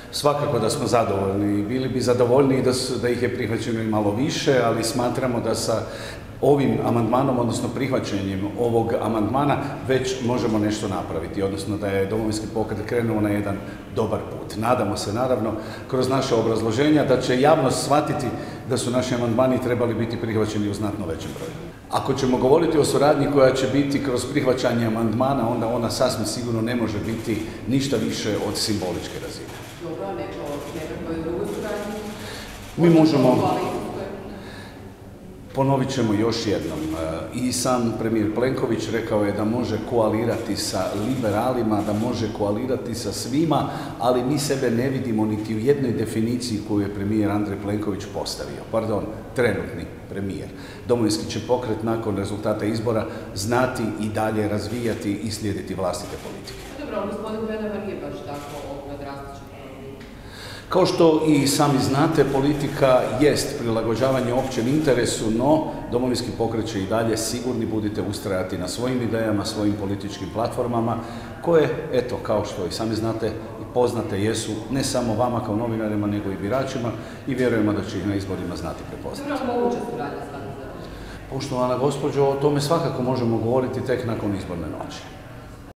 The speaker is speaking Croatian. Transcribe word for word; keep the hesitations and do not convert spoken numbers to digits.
Svakako da smo zadovoljni. Bili bi zadovoljni da, su, da ih je prihvaćeno i malo više, ali smatramo da sa ovim amandmanom, odnosno prihvaćanjem ovog amandmana, već možemo nešto napraviti, odnosno da je Domovinski pokret krenuo na jedan dobar put. Nadamo se, naravno, kroz naše obrazloženja da će javnost shvatiti da su naši amandmani trebali biti prihvaćeni u znatno većem broju. Ako ćemo govoriti o suradnji koja će biti kroz prihvaćanje amandmana, onda ona sasvim sigurno ne može biti ništa više od simboličke razine. Dobro, neko, nekakvoj drugoj suradnji? Mi možemo... Ponovit ćemo još jednom. I sam premijer Plenković rekao je da može koalirati sa liberalima, da može koalirati sa svima, ali mi sebe ne vidimo niti u jednoj definiciji koju je premijer Andrej Plenković postavio. Pardon, trenutni premijer. Domovinski će pokret nakon rezultata izbora znati i dalje razvijati i slijediti vlastite politike. Dobro, gospodin Dretar nije baš tako drastično. Kao što i sami znate, politika jest prilagođavanje općem interesu, no Domovinski pokret će i dalje, sigurni budite, ustrajati na svojim idejama, svojim političkim platformama, koje, eto, kao što i sami znate i poznate jesu ne samo vama kao novinarima, nego i biračima i vjerujemo da će ih na izborima znati prepoznati. Dobro, moguća suradnja s H D Z-om. Poštovana gospođo, o tome svakako možemo govoriti tek nakon izborne noći.